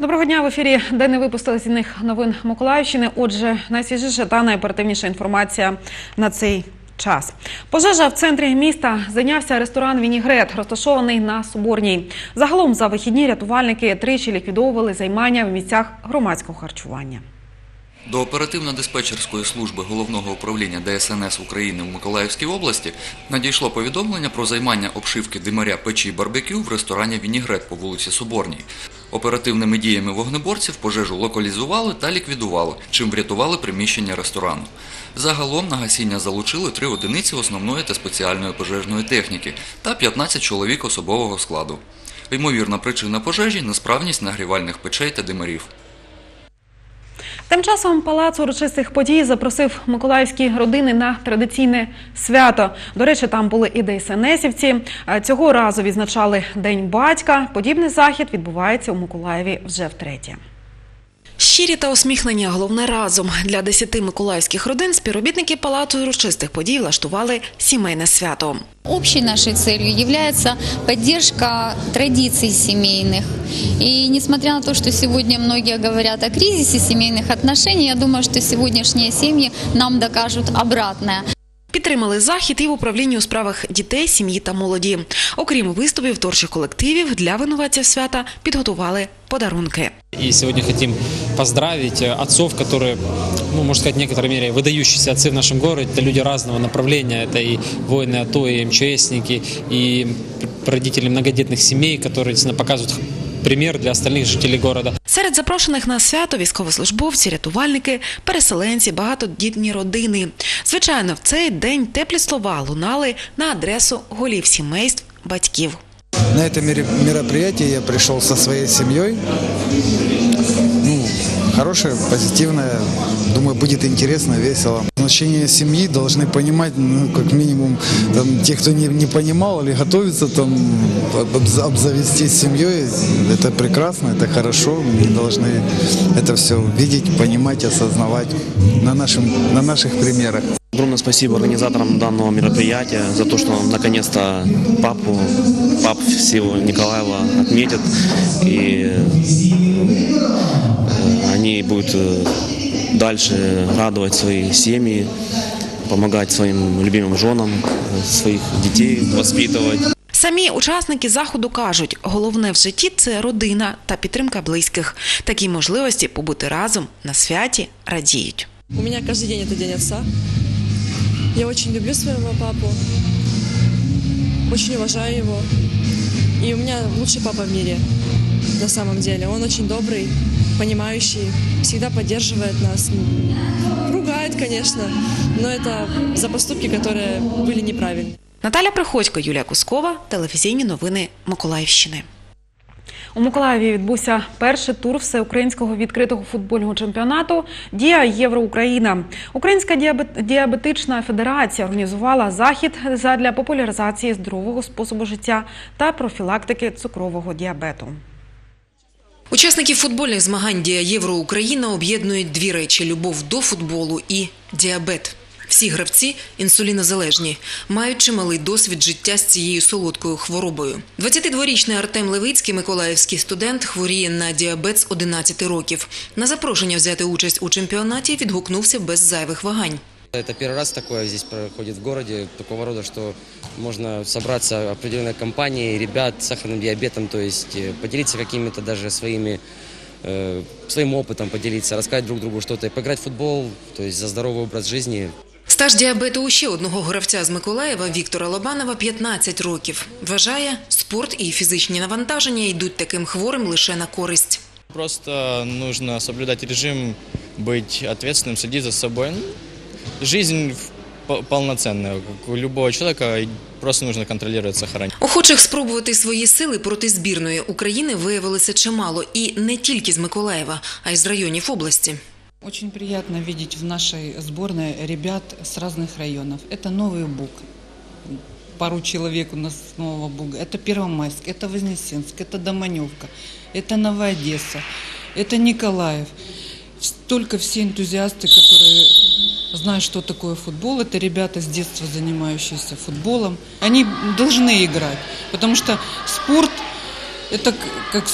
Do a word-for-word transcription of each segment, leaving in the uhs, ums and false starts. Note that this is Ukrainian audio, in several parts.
Доброго дня, в ефірі денний випуск телевізійних новин Миколаївщини. Отже, найсвіжіша та найоперативніша інформація на цей час. Пожежа в центрі міста зайнявся ресторан «Вінігрет», розташований на Соборній. Загалом за вихідні рятувальники тричі ліквідовували займання в місцях громадського харчування. До оперативно-диспетчерської служби Головного управління Де Ес Ен Ес України в Миколаївській області надійшло повідомлення про займання обшивки димаря печі барбекю в ресторані «Вінігрет» по вулиці Соборній. Оперативними діями вогнеборців пожежу локалізували та ліквідували, чим врятували приміщення ресторану. Загалом на гасіння залучили три одиниці основної та спеціальної пожежної техніки та п'ятнадцять чоловік особового складу. Ймовірна причина пожежі – несправність нагрівальних печей та димарів. Тим часом Палац урочистих подій запросив миколаївські родини на традиційне свято. До речі, там були і Де Ес Ен Есівці. Цього разу відзначали День батька. Подібний захід відбувається у Миколаєві вже втретє. Щирі та усміхнення – головне разом. Для десяти миколаївських родин співробітники Палацу урочистих подій влаштували сімейне свято. Общей нашей целью является поддержка традиций семейных. И несмотря на то, что сегодня многие говорят о кризисе семейных отношений, я думаю, что сегодняшние семьи нам докажут обратное. Підтримали захід і в управлінні у справах дітей, сім'ї та молоді. Окрім виступів творчих колективів, для винуватців свята підготували подарунки. И сегодня хотим поздравить отцов, которые, ну, можно сказать, в некоторой мере выдающиеся отцы в нашем городе. Это люди разного направления. Это и воины АТО, и эм че эсники, и родители многодетных семей, которые действительно показывают пример для остальных жителей города. Серед запрошених на свято військовослужбовці, рятувальники, переселенці, багатодітні родини. Звичайно, в цей день теплі слова лунали на адресу голів сімейств, батьків. На это мероприятие я пришел со своей семьей. Ну, хорошее, позитивное. Думаю, будет интересно, весело. Значение семьи должны понимать, ну, как минимум, там, те, кто не, не понимал или готовится там, обзавестись семьей. Это прекрасно, это хорошо. Мы должны это все видеть, понимать, осознавать на, нашем, на наших примерах. Огромное спасибо организаторам данного мероприятия за то, что наконец-то папу, пап всего Николаева отметят. И они будут дальше радовать свои семьи, помогать своим любимым женам, своих детей воспитывать. Самі учасники заходу кажуть, головне в житті – це родина та підтримка близьких. Такі можливості побути разом на святі радіють. У меня каждый день это день отца. Я очень люблю своего папу, очень уважаю его. И у меня лучший папа в мире, на самом деле. Он очень добрый, понимающий, всегда поддерживает нас. Ругает, конечно, но это за поступки, которые были неправильны. Наталя Приходько, Юлія Кускова, телевізійні новини Миколаївщини. У Миколаєві відбувся перший тур всеукраїнського відкритого футбольного чемпіонату «Дія Євроукраїна». Українська діабетична федерація організувала захід задля популяризації здорового способу життя та профілактики цукрового діабету. Учасників футбольних змагань «Дія Євроукраїна» об'єднують дві речі – любов до футболу і діабет. Всі гравці інсулінозалежні, мають чималий досвід життя з цією солодкою хворобою. двадцятидворічний Артем Левицький, миколаївський студент, хворіє на діабет з одинадцяти років. На запрошення взяти участь у чемпіонаті відгукнувся без зайвих вагань. Это первый раз такое здесь проходит в городе, такого рода, что можно собраться определенной компанией ребят с сахарным диабетом, то есть поделиться какими-то даже своими, э, своим опытом, поделиться, рассказать друг другу что-то, поиграть в футбол, то есть за здоровый образ жизни. Стаж діабету у ще одного гравця з Миколаєва Віктора Лобанова – п'ятнадцять років. Вважає, спорт і фізичні навантаження йдуть таким хворим лише на користь. Просто нужно соблюдать режим, быть ответственным, следить за собой. Жизнь полноценная, как у любого человека, просто нужно контролировать сахар. Охочих спробувати свої сили проти збірної України виявилося чимало. І не тільки з Миколаєва, а й з районів області. Очень приятно видеть в нашей сборной ребят с разных районов. Это Новый Буг, пару человек у нас с Нового Буга. Это Первомайск, это Вознесенск, это Доманевка, это Новая Одесса, это Николаев. Только все энтузиасты, которые знают, что такое футбол. Это ребята с детства занимающиеся футболом. Они должны играть, потому что спорт – это как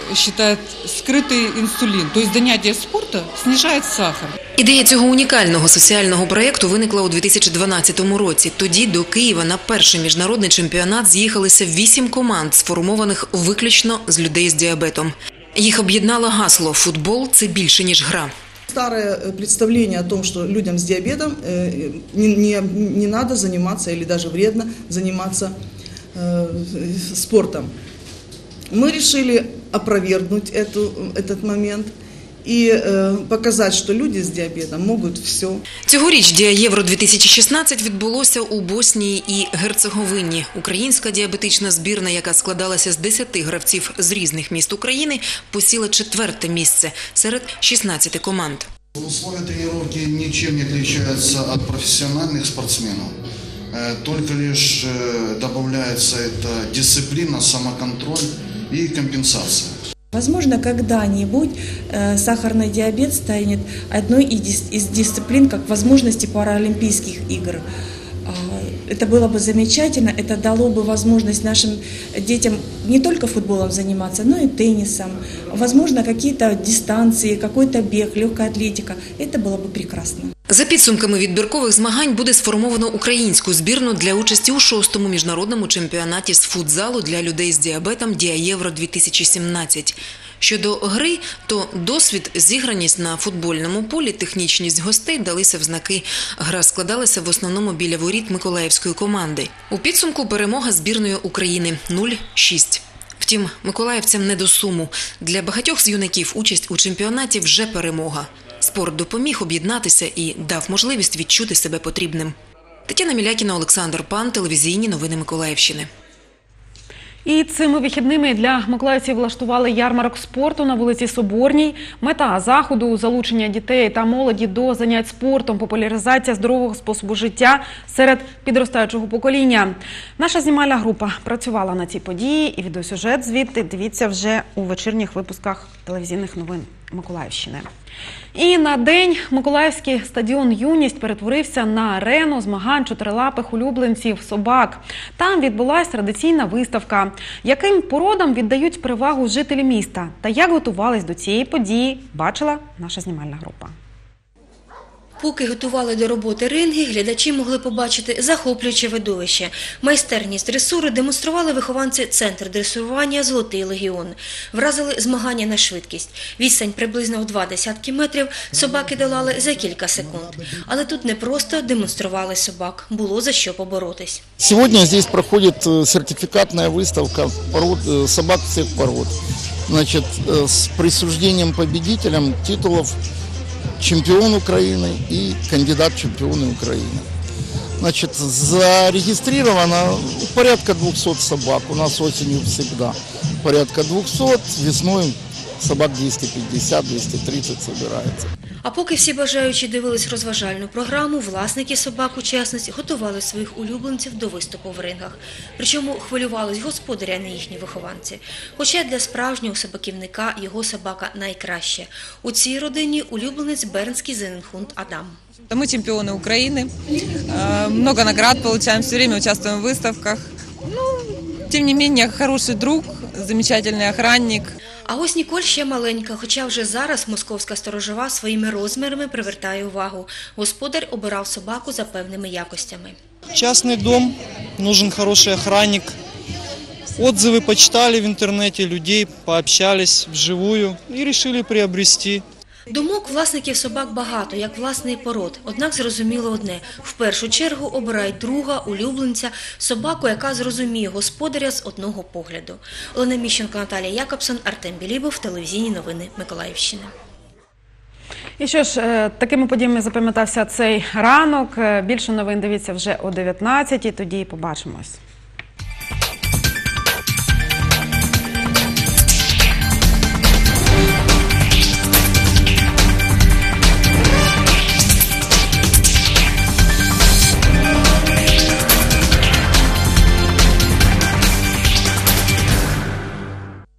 считает скрытый инсулин. То есть занятие спорта снижает сахар. Ідея цього унікального соціального проєкту виникла у дві тисячі дванадцятому році. Тоді до Києва на перший міжнародний чемпіонат з'їхалися вісім команд, сформованих виключно з людей з діабетом. Їх об'єднало гасло «Футбол – це більше, ніж гра». Старое представление о том, что людям с диабетом не, не, не надо заниматься или даже вредно заниматься э, спортом. Мы решили опровергнуть эту, этот момент и э, показать, что люди с диабетом могут все. Цьогоріч Дія Євро дві тисячі шістнадцять відбулося у Боснії і Герцеговині. Українська діабетична збірна, яка складалася з десяти гравців з різних міст України, посіла четверте місце серед шістнадцяти команд. Условия тренировки ничем не отличаются от профессиональных спортсменов. Только лишь добавляется это дисциплина, самоконтроль и компенсация. Возможно, когда-нибудь э, сахарный диабет станет одной из, из дисциплин, как возможности Паралимпийских игр. Э, это было бы замечательно, это дало бы возможность нашим детям не только футболом заниматься, но и теннисом. Возможно, какие-то дистанции, какой-то бег, легкая атлетика. Это было бы прекрасно. За підсумками відбіркових змагань буде сформовано українську збірну для участі у шостому міжнародному чемпіонаті з футзалу для людей з діабетом Дія Євро дві тисячі сімнадцять. Щодо гри, то досвід, зіграність на футбольному полі, технічність гостей далися в знаки. Гра складалася в основному біля воріт миколаївської команди. У підсумку перемога збірної України нуль шість. Втім, миколаївцям не до суму. Для багатьох з юнаків участь у чемпіонаті вже перемога. Спорт допоміг об'єднатися і дав можливість відчути себе потрібним. Тетяна Мілякіна, Олександр Пан, телевізійні новини Миколаївщини. І цими вихідними для миколаївців влаштували ярмарок спорту на вулиці Соборній. Мета заходу – залучення дітей та молоді до занять спортом, популяризація здорового способу життя серед підростаючого покоління. Наша знімальна група працювала на цій події, і відеосюжет звідти дивіться вже у вечірніх випусках телевізійних новин Миколаївщини. І на день Миколаївський стадіон «Юність» перетворився на арену змагань чотирилапих улюбленців собак. Там відбулася традиційна виставка. Яким породам віддають перевагу жителі міста та як готувались до цієї події, бачила наша знімальна група. Поки готували до роботи ринги, глядачі могли побачити захоплююче видовище. Майстерність дресури демонстрували вихованці Центру дресурування «Золотий легіон». Вразили змагання на швидкість. Відстань приблизно в два десятки метрів собаки долали за кілька секунд. Але тут не просто демонстрували собак, було за що поборотись. Сьогодні тут проходить сертифікатна виставка пород, собак всіх пород. Значить, з присужденням победителям титулів чемпион Украины и кандидат в чемпионы Украины. Значит, зарегистрировано порядка двухсот собак. У нас осенью всегда порядка двухсот, весной собак двісті п'ятдесят - двісті тридцять собирается. А поки всі бажаючі дивились розважальну програму, власники собак-учасниць готували своїх улюбленців до виступу в рингах. Причому хвилювались господарі, а не їхні вихованці. Хоча для справжнього собаківника його собака найкраща. У цій родині улюбленець бернський зененхунд Адам. Мы чемпионы Украины, много наград получаем, все время участвуем в выставках. Ну, тем не менее, хороший друг, замечательный охранник. А ось Ніколь ще маленька, хоча вже зараз московська сторожова своїми розмірами привертає увагу. Господар обирав собаку за певними якостями. Частный дом, нужен хороший охранник. Отзывы почитали в интернете, людей пообщались вживую и решили приобрести. Думок власників собак багато, як власний пород. Однак зрозуміло одне – в першу чергу обирають друга, улюбленця, собаку, яка зрозуміє господаря з одного погляду. Олена Міщенко, Наталія Якобсон, Артем Білібов, телевізійні новини Миколаївщини. І що ж, такими подіями запам'ятався цей ранок. Більше новин дивіться вже о дев'ятнадцятій, тоді побачимось.